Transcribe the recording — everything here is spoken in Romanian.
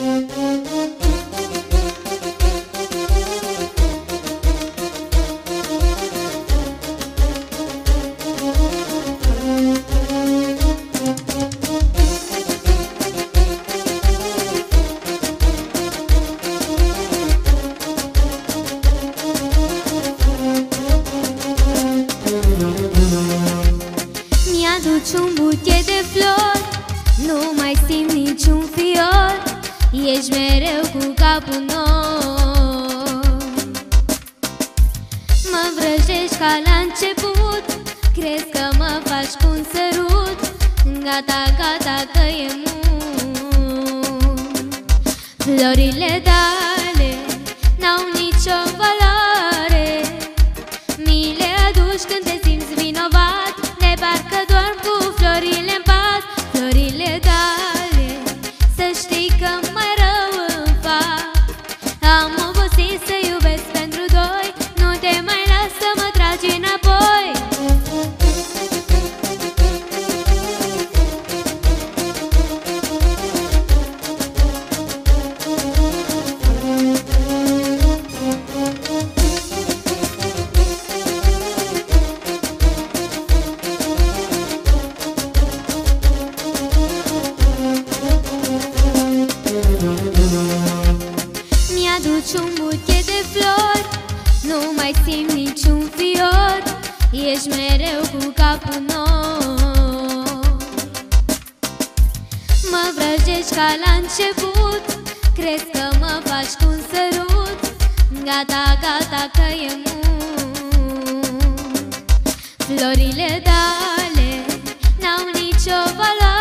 Mi-aduci un buchet de flori, nu mai simt niciun fior, ești mereu cu capul nou. Mă vrăjești ca la început, crezi că mă faci cu un sărut, gata, gata că e mult. Florile tale n-au nicio valoare, mi le aduci când te simți vinovat, de parcă dorm cu florile în pat. Florile tale, să știi că mai rău îmi fac. Am obosit să iubesc pentru doi, nu te mai las să mă tragi înapoi. Mi-aduci un buchet de flori, nu mai simt niciun fior, ești mereu cu capul nou. Mă vrăjești ca la început, crezi că mă faci cu un sărut, gata, gata că e mult. Florile tale n-au nicio valoare,